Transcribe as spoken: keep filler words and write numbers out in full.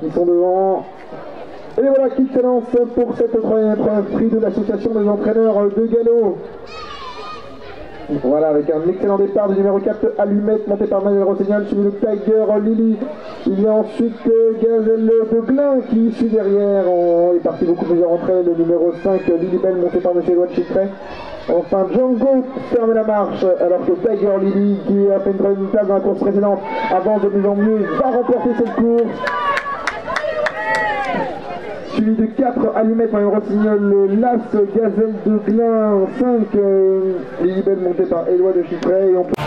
Ils sont devant. Et voilà qui se lance pour cette troisième épreuve, prix de l'association des entraîneurs de galop. Voilà, avec un excellent départ du numéro quatre, Allumette, monté par Manuel Rossignol, suivi de Tiger Lily. Il y a ensuite euh, Gazelle de Glin qui suit derrière. On est parti beaucoup plusieurs entrées. Le numéro cinq, Lily Bell, monté par M. Edouard Chiffret. Enfin, Django ferme la marche, alors que Tiger Lily, qui a fait une troisième place dans la course précédente, avance de mieux en mieux, va remporter cette course. Suivi de quatre, Allumette, Manuel Rossignol, Las, Gazelle de Glin, cinq, euh, Lily Bell, monté par Edouard de Chiffret. Et on peut